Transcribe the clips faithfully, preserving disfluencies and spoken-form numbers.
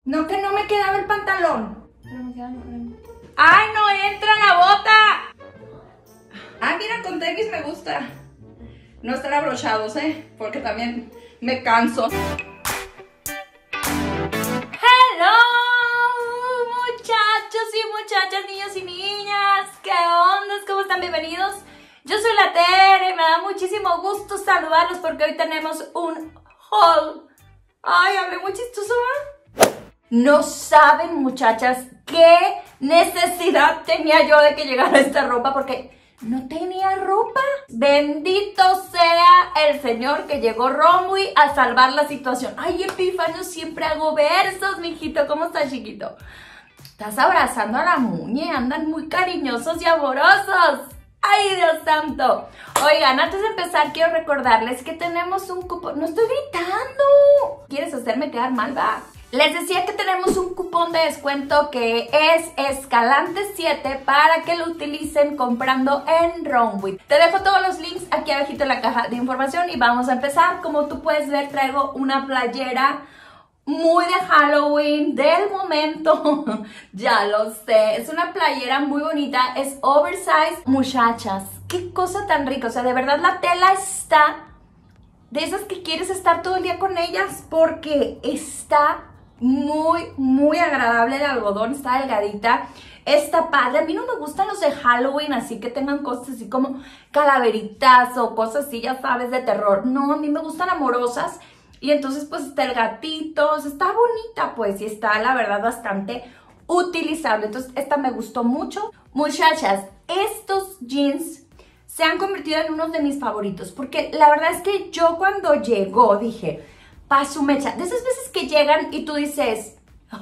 No, que no me quedaba el pantalón. Pero me queda no. ¡Ay, no entra la bota! Ah, mira, con tenis me gusta. No estar abrochados, ¿eh? Porque también me canso. ¡Hello! Muchachos y muchachas, niños y niñas. ¿Qué ondas? ¿Cómo están? Bienvenidos. Yo soy la Tere y me da muchísimo gusto saludarlos porque hoy tenemos un haul. Ay, hablé muy chistoso, ¿verdad? No saben, muchachas, qué necesidad tenía yo de que llegara esta ropa porque no tenía ropa. Bendito sea el Señor que llegó Romwe a salvar la situación. Ay, Epifanio, siempre hago versos, mijito. ¿Cómo estás, chiquito? Estás abrazando a la muñe, andan muy cariñosos y amorosos. ¡Ay, Dios santo! Oigan, antes de empezar quiero recordarles que tenemos un cupón. ¡No estoy gritando! ¿Quieres hacerme quedar mal, va? Les decía que tenemos un cupón de descuento que es Escalante siete para que lo utilicen comprando en Romwe. Te dejo todos los links aquí abajito en la caja de información y vamos a empezar. Como tú puedes ver, traigo una playera muy de Halloween, del momento. Ya lo sé, es una playera muy bonita, es oversize. Muchachas, qué cosa tan rica, o sea, de verdad la tela está de esas que quieres estar todo el día con ellas porque está muy, muy agradable el algodón, está delgadita, está padre. A mí no me gustan los de Halloween, así que tengan cosas así como calaveritas o cosas así, ya sabes, de terror. No, a mí me gustan amorosas. Y entonces pues está el gatito, está bonita pues y está la verdad bastante utilizable. Entonces esta me gustó mucho. Muchachas, estos jeans se han convertido en uno de mis favoritos porque la verdad es que yo cuando llegó dije, pa' su mecha, de esas veces que llegan y tú dices,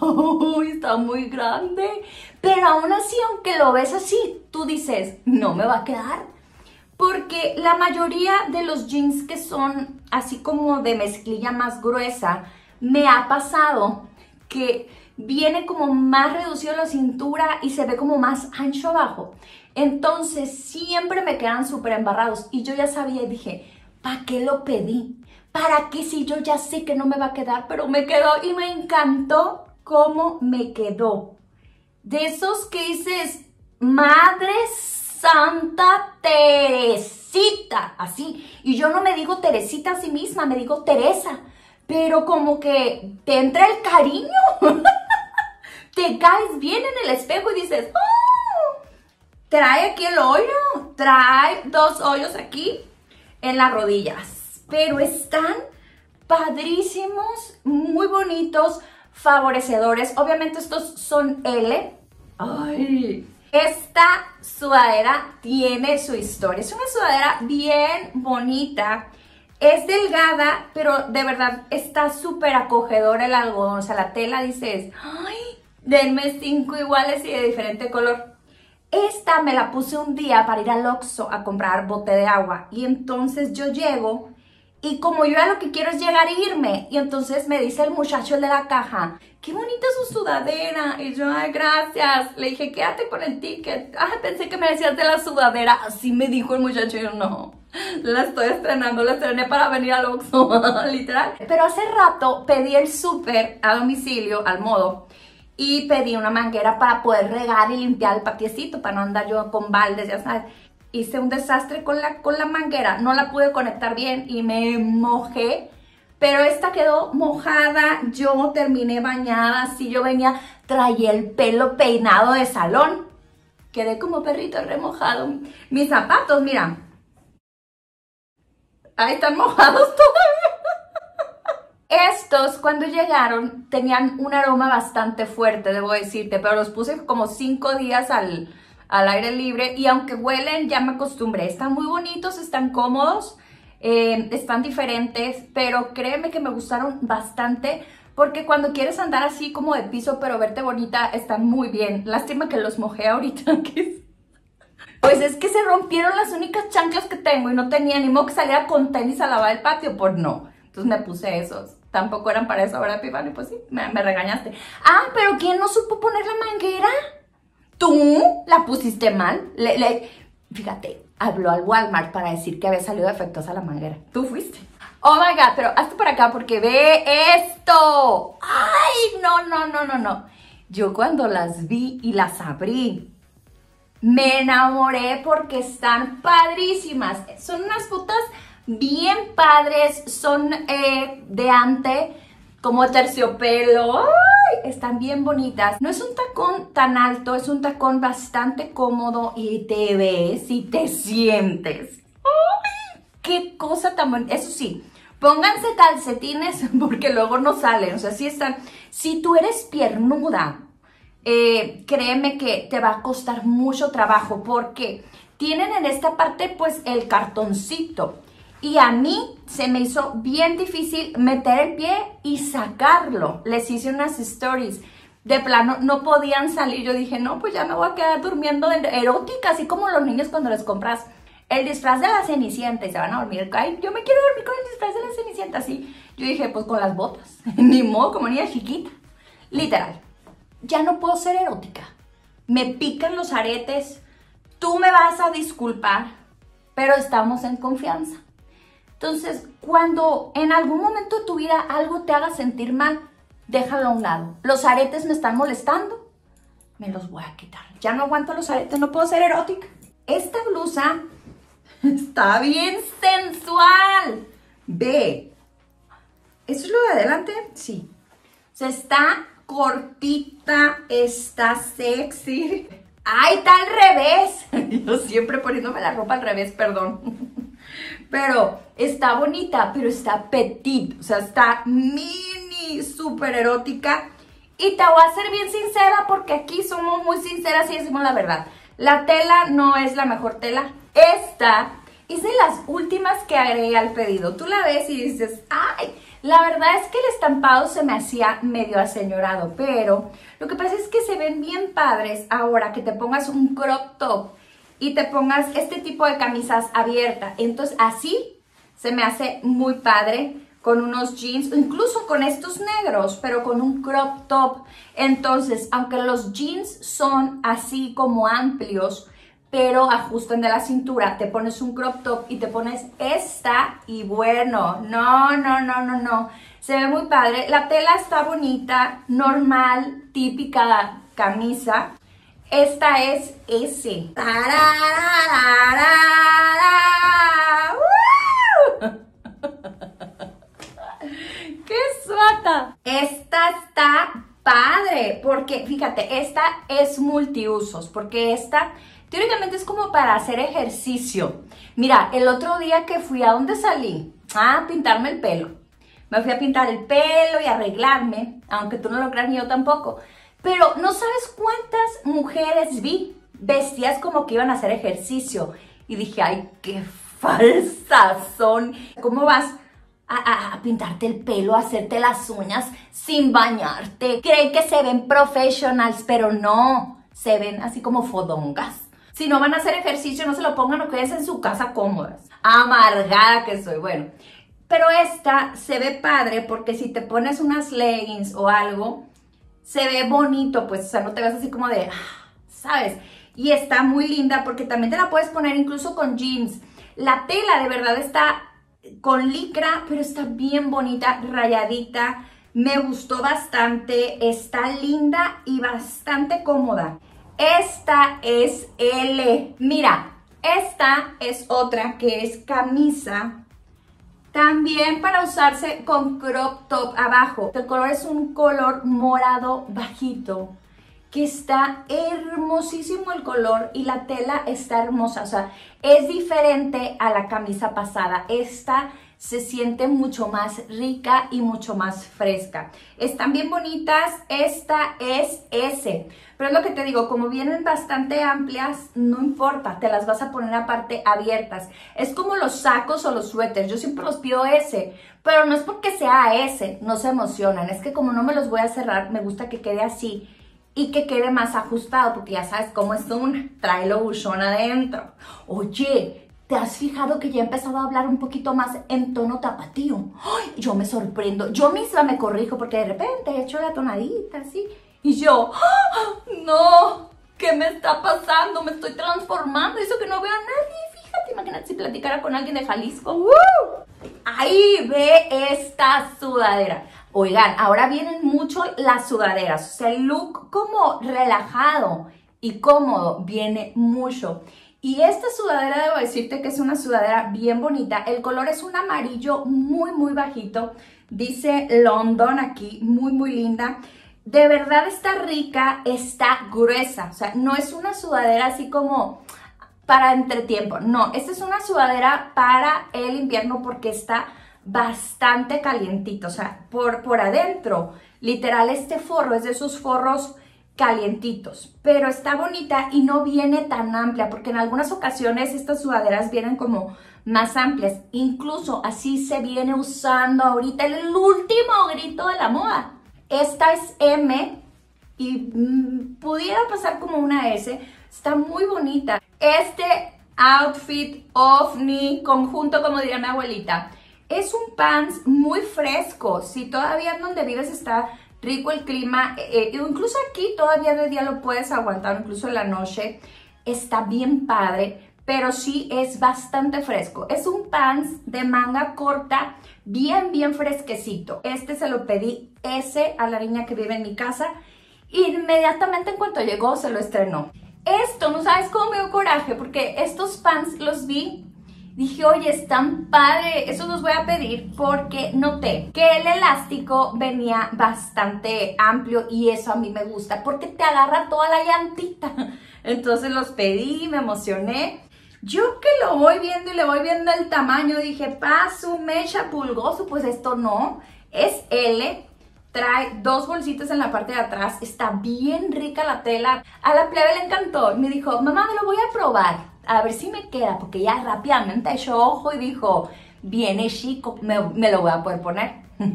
oh, está muy grande, pero aún así aunque lo ves así, tú dices, no me va a quedar. Porque la mayoría de los jeans que son así como de mezclilla más gruesa, me ha pasado que viene como más reducido la cintura y se ve como más ancho abajo. Entonces siempre me quedan súper embarrados y yo ya sabía y dije, ¿para qué lo pedí? ¿Para qué si yo ya sé que no me va a quedar? Pero me quedó y me encantó cómo me quedó. De esos que dices, madres Santa Teresita, así. Y yo no me digo Teresita a sí misma, me digo Teresa. Pero como que te entra el cariño. Te caes bien en el espejo y dices, ¡oh! Trae aquí el hoyo. Trae dos hoyos aquí en las rodillas. Pero están padrísimos, muy bonitos, favorecedores. Obviamente estos son L. ¡Ay! Esta sudadera tiene su historia. Es una sudadera bien bonita. Es delgada, pero de verdad está súper acogedor el algodón. O sea, la tela dices, ¡ay! Denme cinco iguales y de diferente color. Esta me la puse un día para ir al Oxxo a comprar bote de agua. Y entonces yo llego y como yo ya lo que quiero es llegar e irme. Y entonces me dice el muchacho el de la caja, ¡qué bonita su sudadera! Y yo, ¡ay, gracias! Le dije, quédate con el ticket. ¡Ay, pensé que me decías de la sudadera! Así me dijo el muchacho. Y yo, no, la estoy estrenando, la estrené para venir al Oxxo, literal. Pero hace rato pedí el súper a domicilio, al modo, y pedí una manguera para poder regar y limpiar el patiecito, para no andar yo con baldes, ya sabes. Hice un desastre con la, con la manguera, no la pude conectar bien y me mojé. Pero esta quedó mojada, yo terminé bañada, así yo venía, traía el pelo peinado de salón. Quedé como perrito remojado. Mis zapatos, mira. Ahí están mojados todavía. Estos, cuando llegaron, tenían un aroma bastante fuerte, debo decirte. Pero los puse como cinco días al, al aire libre. Y aunque huelen, ya me acostumbré. Están muy bonitos, están cómodos. Eh, están diferentes, pero créeme que me gustaron bastante porque cuando quieres andar así como de piso pero verte bonita, están muy bien. Lástima que los mojé ahorita. Pues es que se rompieron las únicas chanclas que tengo y no tenía ni modo que saliera con tenis a lavar el patio, pues no. Entonces me puse esos. Tampoco eran para eso, ¿verdad, Pipani? Pues sí, me, me regañaste. Ah, pero ¿quién no supo poner la manguera? ¿Tú? ¿La pusiste mal? Le, le... Fíjate, habló al Walmart para decir que había salido defectuosa la manguera. ¿Tú fuiste? Oh my God, pero hazte por acá porque ve esto. Ay, no, no, no, no, no. Yo cuando las vi y las abrí, me enamoré porque están padrísimas. Son unas botas bien padres, son eh, de ante, como terciopelo. ¡Ay! Están bien bonitas. No es un tacón tan alto, es un tacón bastante cómodo y te ves y te sientes. ¡Ay! ¡Qué cosa tan bonita! Eso sí, pónganse calcetines porque luego no salen. O sea, si están... Si tú eres piernuda, eh, créeme que te va a costar mucho trabajo porque tienen en esta parte pues el cartoncito. Y a mí se me hizo bien difícil meter el pie y sacarlo. Les hice unas stories. De plano, no podían salir. Yo dije, no, pues ya me voy a quedar durmiendo de erótica, así como los niños cuando les compras el disfraz de la Cenicienta y se van a dormir. Ay, yo me quiero dormir con el disfraz de la Cenicienta, así. Yo dije, pues con las botas. Ni modo, como niña chiquita. Literal. Ya no puedo ser erótica. Me pican los aretes. Tú me vas a disculpar, pero estamos en confianza. Entonces, cuando en algún momento de tu vida algo te haga sentir mal, déjalo a un lado. Los aretes me están molestando, me los voy a quitar. Ya no aguanto los aretes, no puedo ser erótica. Esta blusa está bien sensual. Ve. ¿Eso es lo de adelante? Sí. O sea, está cortita, está sexy. ¡Ay, está al revés! Yo siempre poniéndome la ropa al revés, perdón. Pero está bonita, pero está petit, o sea, está mini, súper erótica. Y te voy a ser bien sincera porque aquí somos muy sinceras y decimos la verdad. La tela no es la mejor tela. Esta es de las últimas que agregué al pedido. Tú la ves y dices, ¡ay! La verdad es que el estampado se me hacía medio aseñorado, pero lo que pasa es que se ven bien padres ahora que te pongas un crop top y te pongas este tipo de camisas abiertas. Entonces así se me hace muy padre con unos jeans, incluso con estos negros, pero con un crop top. Entonces, aunque los jeans son así como amplios, pero ajustan de la cintura, te pones un crop top y te pones esta y bueno, no, no, no, no, no. Se ve muy padre. La tela está bonita, normal, típica camisa. Esta es S. ¡Qué suata! Esta está padre, porque fíjate, esta es multiusos, porque esta teóricamente es como para hacer ejercicio. Mira, el otro día que fui, ¿a dónde salí? A pintarme el pelo. Me fui a pintar el pelo y arreglarme, aunque tú no lo creas ni yo tampoco. Pero no sabes cuántas mujeres vi vestidas como que iban a hacer ejercicio. Y dije, ay, qué falsas son. ¿Cómo vas a, a, a pintarte el pelo, a hacerte las uñas sin bañarte? Creen que se ven professionals, pero no. Se ven así como fodongas. Si no van a hacer ejercicio, no se lo pongan o quédense en su casa cómodas. Amargada que soy. Bueno, pero esta se ve padre porque si te pones unas leggings o algo, se ve bonito, pues, o sea, no te ves así como de, ¿sabes? Y está muy linda porque también te la puedes poner incluso con jeans. La tela de verdad está con licra, pero está bien bonita, rayadita. Me gustó bastante, está linda y bastante cómoda. Esta es L. Mira, esta es otra que es camisa. También para usarse con crop top abajo. El color es un color morado bajito, que está hermosísimo el color y la tela está hermosa. O sea, es diferente a la camisa pasada. Esta se siente mucho más rica y mucho más fresca. Están bien bonitas. Esta es S. Pero es lo que te digo, como vienen bastante amplias, no importa, te las vas a poner aparte abiertas. Es como los sacos o los suéteres, yo siempre los pido S, pero no es porque sea S, no se emocionan. Es que como no me los voy a cerrar, me gusta que quede así y que quede más ajustado, porque ya sabes cómo es un tráelo buchón adentro. Oye, ¿te has fijado que ya he empezado a hablar un poquito más en tono tapatío? ¡Ay! Yo me sorprendo, yo misma me corrijo porque de repente he hecho la tonadita así. Y yo, ¡oh, no! ¿Qué me está pasando? Me estoy transformando. Eso que no veo a nadie. Fíjate, imagínate si platicara con alguien de Jalisco. ¡Uh! Ahí ve esta sudadera. Oigan, ahora vienen mucho las sudaderas. O sea, el look como relajado y cómodo viene mucho. Y esta sudadera debo decirte que es una sudadera bien bonita. El color es un amarillo muy, muy bajito. Dice London aquí, muy, muy linda. De verdad está rica, está gruesa. O sea, no es una sudadera así como para entretiempo. No, esta es una sudadera para el invierno porque está bastante calientito. O sea, por, por adentro, literal, este forro es de esos forros calientitos, pero está bonita y no viene tan amplia, porque en algunas ocasiones estas sudaderas vienen como más amplias. Incluso así se viene usando ahorita el último grito de la moda. Esta es M y mmm, pudiera pasar como una S. Está muy bonita. Este outfit ovni, conjunto, como diría mi abuelita, es un pants muy fresco. Si todavía en donde vives está rico el clima, eh, incluso aquí todavía de día lo puedes aguantar, incluso en la noche está bien padre, pero sí es bastante fresco. Es un pants de manga corta, bien, bien fresquecito. Este se lo pedí ese a la niña que vive en mi casa. Inmediatamente en cuanto llegó se lo estrenó. Esto, no sabes cómo me dio coraje, porque estos pants los vi. Dije, oye, están padre, esos los voy a pedir porque noté que el elástico venía bastante amplio y eso a mí me gusta porque te agarra toda la llantita. Entonces los pedí, me emocioné. Yo que lo voy viendo y le voy viendo el tamaño, dije, paso, mecha, pulgoso, pues esto no, es L. Trae dos bolsitas en la parte de atrás, está bien rica la tela. A la plebe le encantó y me dijo, mamá, me lo voy a probar, a ver si me queda, porque ya rápidamente echó ojo y dijo, viene chico, me, me lo voy a poder poner.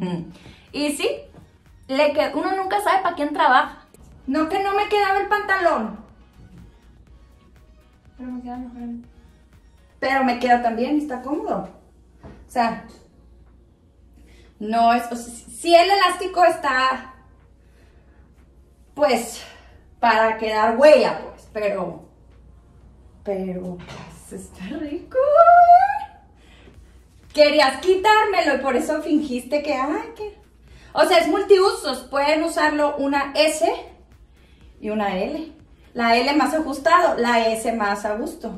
Y sí, le quedó. Uno nunca sabe para quién trabaja. No que no me quedaba el pantalón. Pero me queda mejor. Pero me queda también, está cómodo. O sea, no es, o sea, si el elástico está, pues, para quedar huella, pues, pero, pero, pues, está rico. Querías quitármelo y por eso fingiste que, ay, que, o sea, es multiusos, pueden usarlo una S y una L. La L más ajustado, la S más a gusto.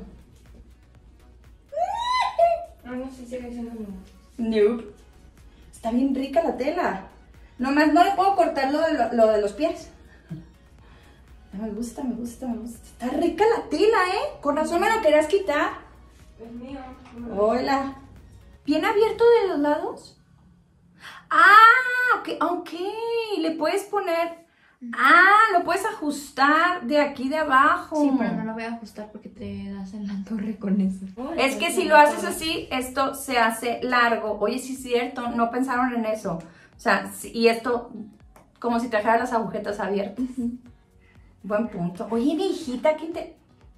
No, no sé si sigue siendo lo Nope. Está bien rica la tela. Nomás no le puedo cortar lo de, lo, lo de los pies. Me gusta, me gusta, me gusta. Está rica la tela, ¿eh? Con razón me lo querías quitar. Es mío. Hola. ¿Bien abierto de los lados? Ah, ok, ok. Le puedes poner... Ah, lo puedes ajustar de aquí de abajo. Sí, pero no lo voy a ajustar porque te das en la torre con eso. Es que si lo haces así, esto se hace largo. Oye, sí es cierto, no pensaron en eso. O sea, y esto, como si trajera las agujetas abiertas. Uh-huh. Buen punto. Oye, mi hijita, ¿quién te...?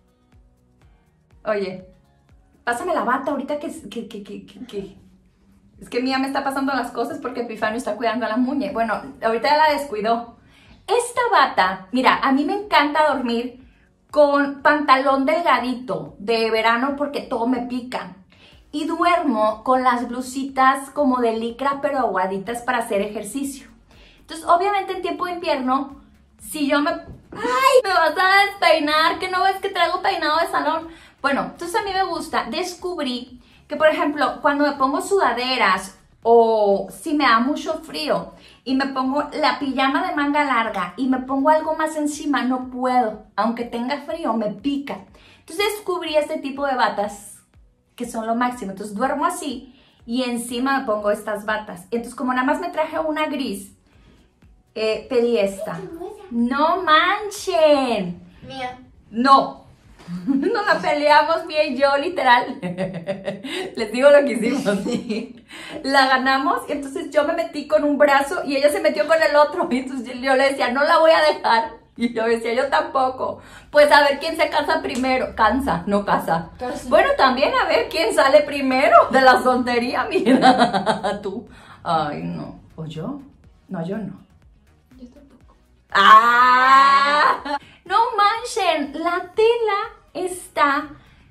Oye, pásame la bata ahorita que... que, que, que, que, que... Es que Mía me está pasando las cosas porque Epifanio está cuidando a la muñe. Bueno, ahorita ya la descuidó. Esta bata, mira, a mí me encanta dormir con pantalón delgadito de verano porque todo me pica. Y duermo con las blusitas como de licra pero aguaditas para hacer ejercicio. Entonces, obviamente en tiempo de invierno, si yo me... ¡Ay! Me vas a despeinar, que no ves que traigo peinado de salón. Bueno, entonces a mí me gusta. Descubrí que, por ejemplo, cuando me pongo sudaderas o si me da mucho frío y me pongo la pijama de manga larga y me pongo algo más encima, no puedo. Aunque tenga frío, me pica. Entonces descubrí este tipo de batas que son lo máximo. Entonces duermo así y encima me pongo estas batas. Entonces como nada más me traje una gris, eh, pedí esta. ¡No manchen! Mía. No. Nos la peleamos Mía y yo, literal. Les digo lo que hicimos. La ganamos y entonces yo me metí con un brazo y ella se metió con el otro. Y entonces yo le decía, no la voy a dejar. Y yo decía, yo tampoco. Pues a ver quién se cansa primero. Cansa, no casa. Entonces, bueno, también a ver quién sale primero de la soltería, mira. Tú. Ay, no. ¿O yo? No, yo no. Yo tampoco. ¡Ah! No manchen, la tela está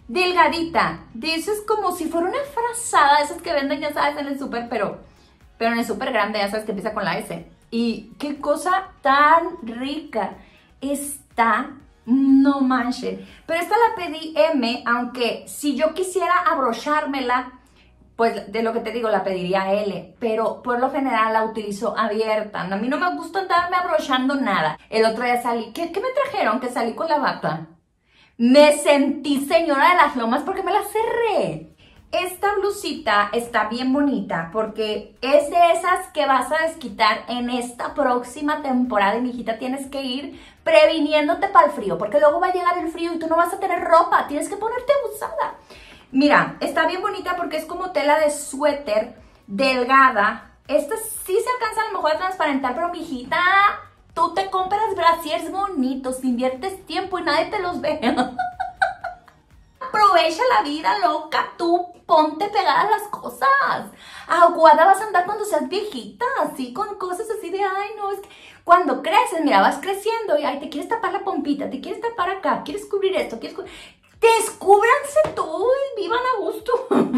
delgadita. De eso es como si fuera una frazada, esas que venden, ya sabes, en el súper, pero, pero en el súper grande, ya sabes que empieza con la S. Y qué cosa tan rica. Está, no manchen. Pero esta la pedí M, aunque si yo quisiera abrochármela, pues de lo que te digo, la pediría L, pero por lo general la utilizo abierta. A mí no me gusta andarme abrochando nada. El otro día salí, ¿qué, qué me trajeron? Que salí con la bata. Me sentí señora de las lomas porque me la cerré. Esta blusita está bien bonita porque es de esas que vas a desquitar en esta próxima temporada y mi hijita tienes que ir previniéndote para el frío porque luego va a llegar el frío y tú no vas a tener ropa, tienes que ponerte abusada. Mira, está bien bonita porque es como tela de suéter delgada. Esta sí se alcanza a lo mejor a transparentar, pero mi hijita, tú te compras brasiers bonitos, inviertes tiempo y nadie te los ve. Aprovecha la vida, loca, tú ponte pegada a las cosas. Aguada vas a andar cuando seas viejita, así con cosas así de, ay, no, es que cuando creces, mira, vas creciendo y, ay, te quieres tapar la pompita, te quieres tapar acá, quieres cubrir esto, quieres cubrir... Descúbranse todo y vivan a gusto.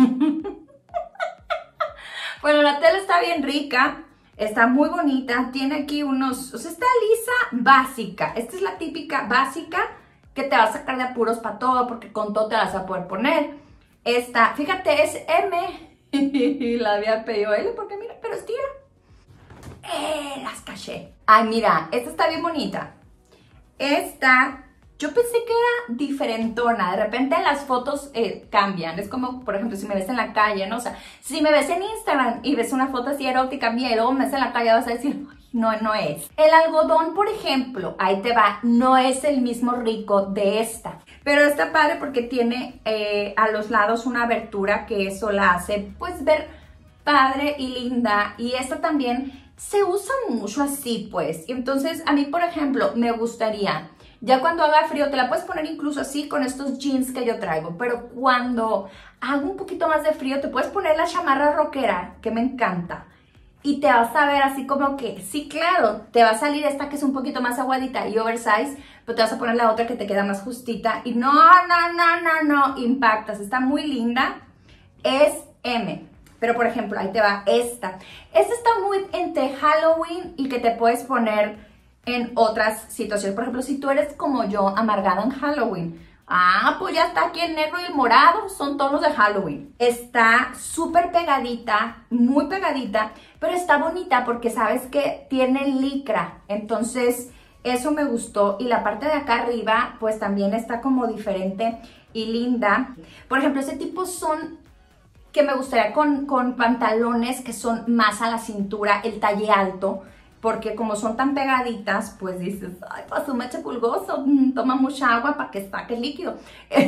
Bueno, la tela está bien rica, está muy bonita, tiene aquí unos, o sea, está lisa, básica. Esta es la típica básica que te va a sacar de apuros para todo, porque con todo te la vas a poder poner. Esta, fíjate, es M, y la había pedido L, porque mira, pero estira. Eh, las caché. Ay, mira, esta está bien bonita. Esta... Yo pensé que era diferentona, de repente en las fotos eh, cambian, es como, por ejemplo, si me ves en la calle, ¿no? O sea, si me ves en Instagram y ves una foto así erótica mía y luego me ves en la calle, vas a decir, ay, no, no es. El algodón, por ejemplo, ahí te va, no es el mismo rico de esta. Pero está padre porque tiene eh, a los lados una abertura que eso la hace, pues, ver padre y linda. Y esta también se usa mucho así, pues. Y entonces, a mí, por ejemplo, me gustaría... Ya cuando haga frío, te la puedes poner incluso así con estos jeans que yo traigo. Pero cuando haga un poquito más de frío, te puedes poner la chamarra rockera, que me encanta. Y te vas a ver así como que, sí, claro, te va a salir esta que es un poquito más aguadita y oversize, pero te vas a poner la otra que te queda más justita. Y no, no, no, no, no, impactas. Está muy linda. Es M. Pero, por ejemplo, ahí te va esta. Esta está muy entre Halloween y que te puedes poner... en otras situaciones. Por ejemplo, si tú eres como yo, amargada en Halloween. Ah, pues ya está aquí el negro y el morado, son tonos de Halloween. Está súper pegadita, muy pegadita, pero está bonita porque sabes que tiene licra. Entonces, eso me gustó. Y la parte de acá arriba, pues también está como diferente y linda. Por ejemplo, ese tipo son... que me gustaría con, con pantalones que son más a la cintura, el talle alto. Porque como son tan pegaditas, pues dices, ay, pasó meche pulgoso, toma mucha agua para que saque el líquido.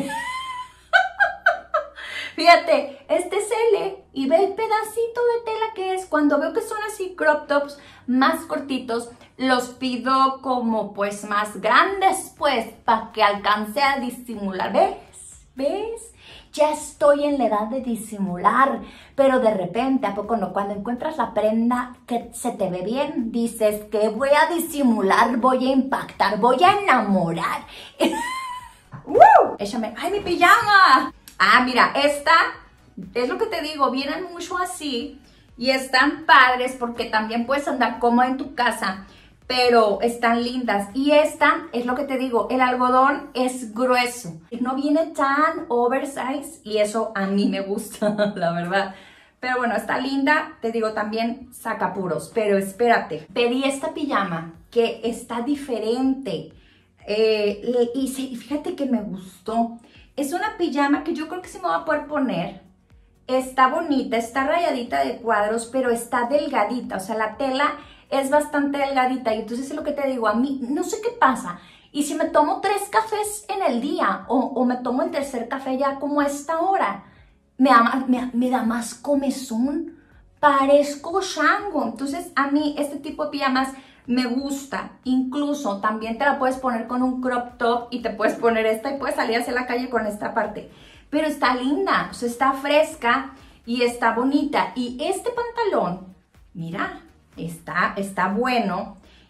Fíjate, este es L y ve el pedacito de tela que es. Cuando veo que son así crop tops más cortitos, los pido como pues más grandes, pues, para que alcance a disimular. ¿Ves? ¿Ves? Ya estoy en la edad de disimular, pero de repente, ¿a poco no? Cuando encuentras la prenda que se te ve bien, dices que voy a disimular, voy a impactar, voy a enamorar. ¡Uh! Échame, ¡ay, mi pijama! Ah, mira, esta, es lo que te digo, vienen mucho así y están padres porque también puedes andar cómoda en tu casa, pero están lindas. Y esta, es lo que te digo, el algodón es grueso. No viene tan oversize y eso a mí me gusta, la verdad. Pero bueno, está linda, te digo, también saca apuros. Pero espérate, pedí esta pijama que está diferente. Eh, y fíjate que me gustó. Es una pijama que yo creo que sí me voy a poder poner. Está bonita, está rayadita de cuadros, pero está delgadita. O sea, la tela... es bastante delgadita y entonces es lo que te digo, a mí no sé qué pasa. Y si me tomo tres cafés en el día o, o me tomo el tercer café ya como a esta hora, me da, me, me da más comezón, parezco chango. Entonces a mí este tipo de pijamas me gusta. Incluso también te la puedes poner con un crop top y te puedes poner esta y puedes salir hacia la calle con esta parte. Pero está linda, o sea, está fresca y está bonita. Y este pantalón, mira... Está, está bueno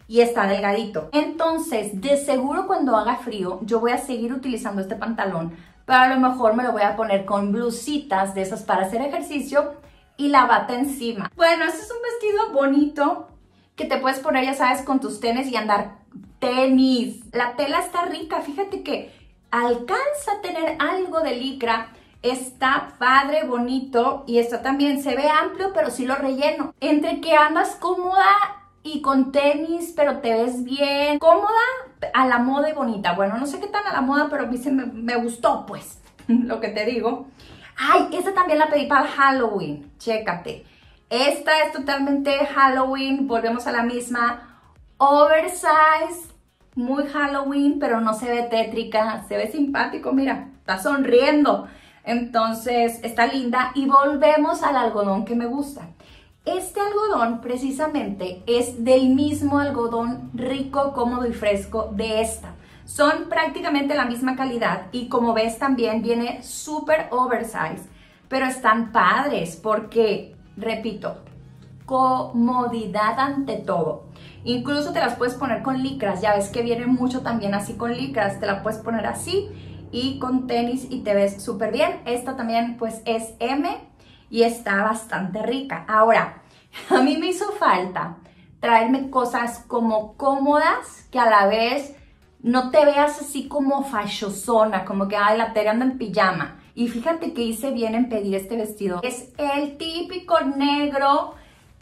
y está delgadito. Entonces, de seguro cuando haga frío, yo voy a seguir utilizando este pantalón, pero a lo mejor me lo voy a poner con blusitas de esas para hacer ejercicio y la bata encima. Bueno, este es un vestido bonito que te puedes poner, ya sabes, con tus tenis y andar tenis. La tela está rica, fíjate que alcanza a tener algo de licra. Está padre, bonito, y está también, se ve amplio, pero sí lo relleno. Entre que andas cómoda y con tenis, pero te ves bien, cómoda, a la moda y bonita. Bueno, no sé qué tan a la moda, pero a mí se me, me gustó, pues, lo que te digo. Ay, esta también la pedí para Halloween, chécate. Esta es totalmente Halloween, volvemos a la misma. Oversize, muy Halloween, pero no se ve tétrica, se ve simpático, mira, está sonriendo. Entonces está linda y volvemos al algodón que me gusta. Este algodón precisamente es del mismo algodón rico, cómodo y fresco de esta. Son prácticamente la misma calidad y como ves también viene súper oversize, pero están padres porque, repito, comodidad ante todo. Incluso te las puedes poner con licras, ya ves que viene mucho también así con licras, te la puedes poner así y con tenis y te ves súper bien. Esta también pues es M y está bastante rica. Ahora, a mí me hizo falta traerme cosas como cómodas que a la vez no te veas así como fashosona, como que ay, la Tere anda en pijama. Y fíjate que hice bien en pedir este vestido. Es el típico negro,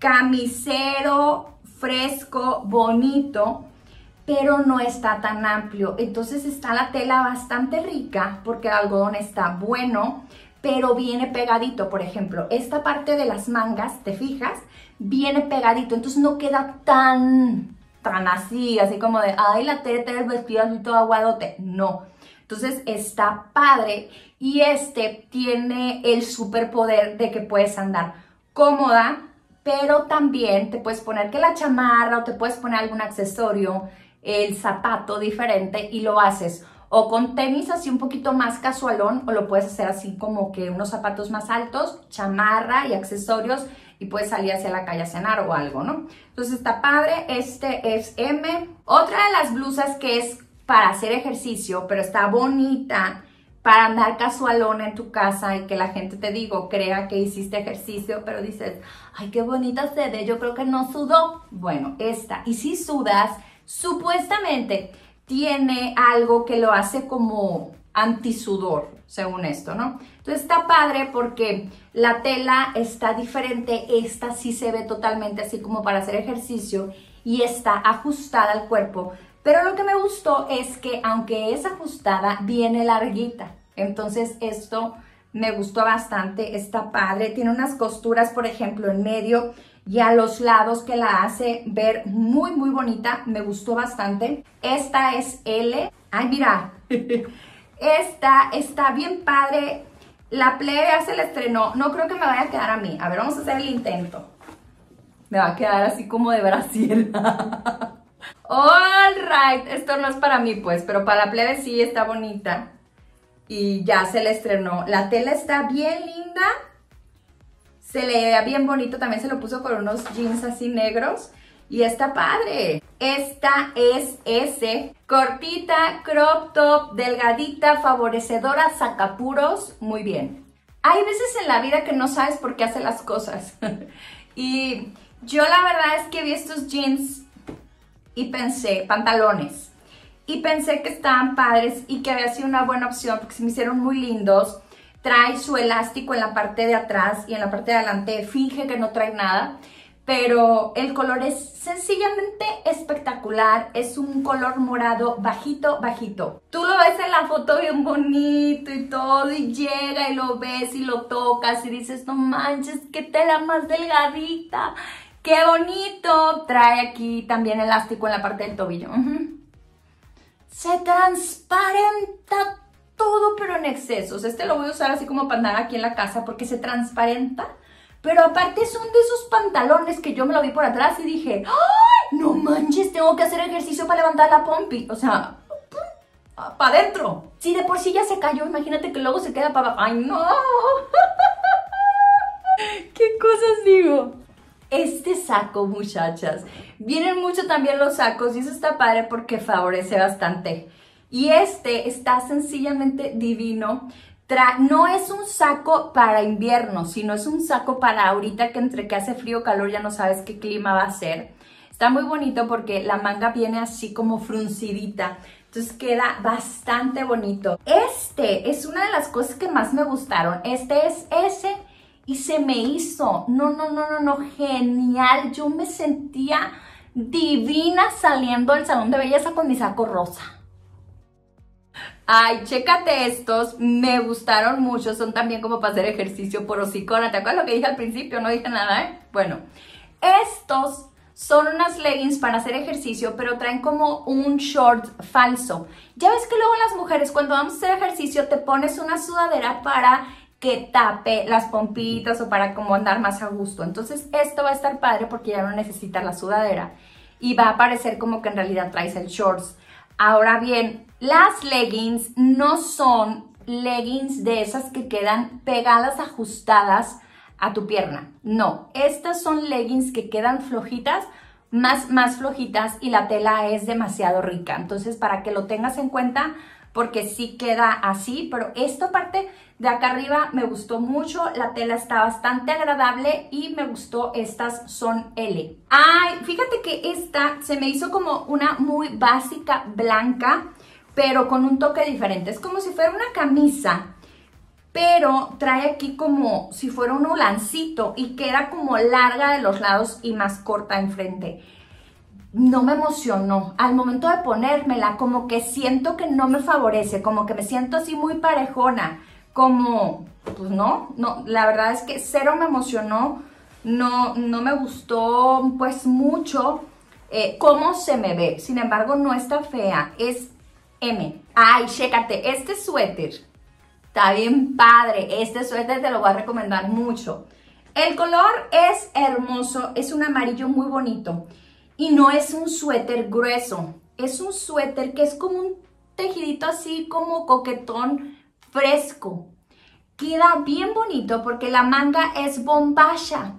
camisero, fresco, bonito, pero no está tan amplio. Entonces está la tela bastante rica porque el algodón está bueno, pero viene pegadito. Por ejemplo, esta parte de las mangas, ¿te fijas? Viene pegadito, entonces no queda tan, tan así, así como de, ay, la Tere trae el vestido así todo aguadote. No. Entonces está padre y este tiene el superpoder de que puedes andar cómoda, pero también te puedes poner que la chamarra o te puedes poner algún accesorio, el zapato diferente y lo haces o con tenis así un poquito más casualón o lo puedes hacer así como que unos zapatos más altos, chamarra y accesorios y puedes salir hacia la calle a cenar o algo, ¿no? Entonces está padre, este es M. Otra de las blusas que es para hacer ejercicio, pero está bonita para andar casualón en tu casa y que la gente, te digo, crea que hiciste ejercicio, pero dices, ay, qué bonita se ve, yo creo que no sudó. Bueno, esta, y si sudas, supuestamente tiene algo que lo hace como antisudor, según esto, ¿no? Entonces está padre porque la tela está diferente, esta sí se ve totalmente así como para hacer ejercicio y está ajustada al cuerpo, pero lo que me gustó es que aunque es ajustada, viene larguita, entonces esto me gustó bastante, está padre, tiene unas costuras, por ejemplo, en medio y a los lados que la hace ver muy, muy bonita, me gustó bastante. Esta es L, ay, mira, esta está bien padre, la plebe ya se la estrenó, no creo que me vaya a quedar a mí, a ver, vamos a hacer el intento. Me va a quedar así como de Brasil. All right, esto no es para mí pues, pero para la plebe sí está bonita. Y ya se le estrenó. La tela está bien linda. Se le ve bien bonito. También se lo puso con unos jeans así negros. Y está padre. Esta es S. Cortita, crop top, delgadita, favorecedora, sacapuros. Muy bien. Hay veces en la vida que no sabes por qué hace las cosas. Y yo la verdad es que vi estos jeans y pensé, pantalones. Y pensé que estaban padres y que había sido una buena opción porque se me hicieron muy lindos. Trae su elástico en la parte de atrás y en la parte de adelante finge que no trae nada. Pero el color es sencillamente espectacular. Es un color morado bajito, bajito. Tú lo ves en la foto bien bonito y todo y llega y lo ves y lo tocas y dices, no manches, qué tela más delgadita. ¡Qué bonito! Trae aquí también elástico en la parte del tobillo. Uh-huh. Se transparenta todo, pero en excesos. Este lo voy a usar así como para andar aquí en la casa porque se transparenta. Pero aparte son de esos pantalones que yo me lo vi por atrás y dije, ¡ay! No manches, tengo que hacer ejercicio para levantar la pompi. O sea, para adentro. Si de por sí ya se cayó, imagínate que luego se queda para abajo. ¡Ay, no! ¿Qué cosas digo? Este saco, muchachas, vienen mucho también los sacos y eso está padre porque favorece bastante. Y este está sencillamente divino. Tra no es un saco para invierno, sino es un saco para ahorita que entre que hace frío o calor ya no sabes qué clima va a ser. Está muy bonito porque la manga viene así como fruncidita. Entonces queda bastante bonito. Este es una de las cosas que más me gustaron. Este es ese y se me hizo, no, no, no, no, no, genial. Yo me sentía divina saliendo del salón de belleza con mi saco rosa. Ay, chécate estos, me gustaron mucho. Son también como para hacer ejercicio por hocicona. ¿Te acuerdas lo que dije al principio? No dije nada, ¿eh? Bueno, estos son unas leggings para hacer ejercicio, pero traen como un short falso. Ya ves que luego las mujeres cuando vamos a hacer ejercicio te pones una sudadera para que tape las pompitas o para como andar más a gusto. Entonces esto va a estar padre porque ya no necesitas la sudadera y va a parecer como que en realidad traes el shorts. Ahora bien, las leggings no son leggings de esas que quedan pegadas, ajustadas a tu pierna. No, estas son leggings que quedan flojitas, más, más flojitas y la tela es demasiado rica. Entonces, para que lo tengas en cuenta, porque sí queda así, pero esta parte de acá arriba me gustó mucho, la tela está bastante agradable y me gustó, estas son L. Ay, fíjate que esta se me hizo como una muy básica blanca, pero con un toque diferente. Es como si fuera una camisa, pero trae aquí como si fuera un holancito y queda como larga de los lados y más corta enfrente. No me emocionó. Al momento de ponérmela, como que siento que no me favorece, como que me siento así muy parejona, como, pues no, no, la verdad es que cero me emocionó, no, no me gustó pues mucho eh, cómo se me ve. Sin embargo, no está fea, es M. Ay, chécate, este suéter está bien padre, este suéter te lo voy a recomendar mucho. El color es hermoso, es un amarillo muy bonito y no es un suéter grueso, es un suéter que es como un tejidito así como coquetón fresco. Queda bien bonito porque la manga es bombacha,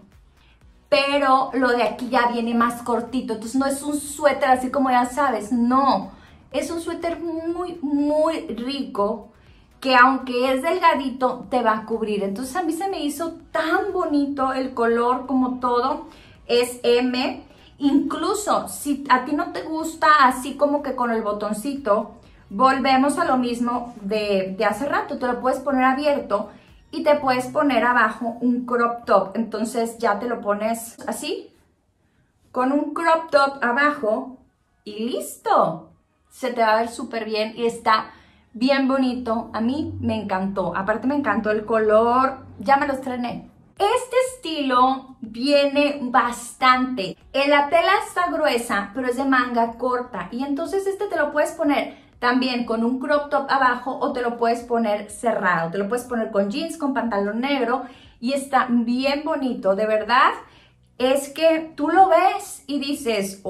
pero lo de aquí ya viene más cortito, entonces no es un suéter así como ya sabes, no, es un suéter muy, muy rico, que aunque es delgadito, te va a cubrir. Entonces a mí se me hizo tan bonito el color como todo. Es M. Incluso si a ti no te gusta así como que con el botoncito, volvemos a lo mismo de, de hace rato. Te lo puedes poner abierto y te puedes poner abajo un crop top. Entonces ya te lo pones así, con un crop top abajo y listo. Se te va a ver súper bien y está bien bonito, a mí me encantó. Aparte me encantó el color, ya me lo estrené. Este estilo viene bastante. La tela está gruesa, pero es de manga corta. Y entonces este te lo puedes poner también con un crop top abajo o te lo puedes poner cerrado. Te lo puedes poner con jeans, con pantalón negro y está bien bonito. De verdad, es que tú lo ves y dices,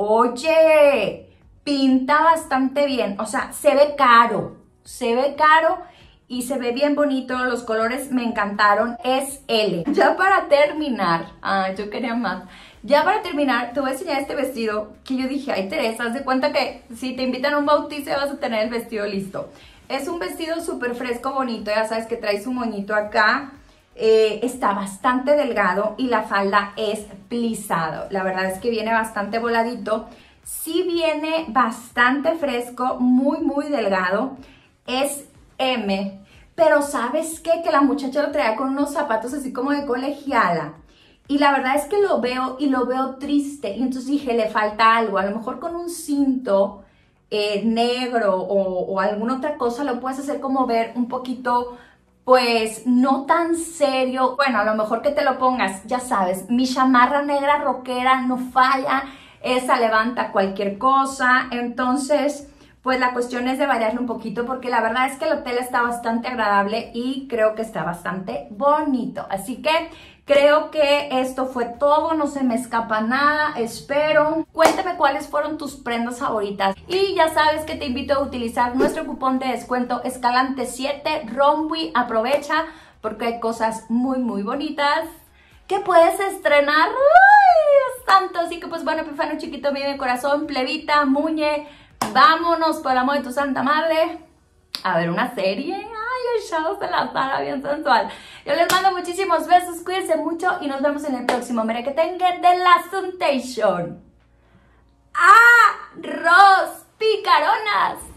oye, pinta bastante bien. O sea, se ve caro. Se ve caro y se ve bien bonito, los colores me encantaron, es L. Ya para terminar, ay, yo quería más. Ya para terminar, te voy a enseñar este vestido que yo dije, ay Teresa, haz de cuenta que si te invitan a un bautizo vas a tener el vestido listo. Es un vestido súper fresco, bonito, ya sabes que trae su moñito acá, eh, está bastante delgado y la falda es plisado. La verdad es que viene bastante voladito, sí viene bastante fresco, muy muy delgado. Es M, pero ¿sabes qué? Que la muchacha lo traía con unos zapatos así como de colegiala. Y la verdad es que lo veo y lo veo triste. Y entonces dije, le falta algo. A lo mejor con un cinto eh, negro o, o alguna otra cosa lo puedes hacer como ver un poquito, pues, no tan serio. Bueno, a lo mejor que te lo pongas, ya sabes, mi chamarra negra rockera no falla. Esa levanta cualquier cosa. Entonces, pues la cuestión es de variarle un poquito porque la verdad es que la tela está bastante agradable y creo que está bastante bonito. Así que creo que esto fue todo, no se me escapa nada, espero. Cuéntame cuáles fueron tus prendas favoritas. Y ya sabes que te invito a utilizar nuestro cupón de descuento Escalante siete, Romwe. Aprovecha porque hay cosas muy muy bonitas que puedes estrenar. ¡Uy! Dios santo. Así que pues bueno, Epifano chiquito, mi corazón, plebita, muñe, vámonos por el amor de tu santa madre a ver una serie. Ay, echados de la Sara, bien sensual. Yo les mando muchísimos besos, cuídense mucho y nos vemos en el próximo. Mira que tenga de la Suntation. Arroz, picaronas.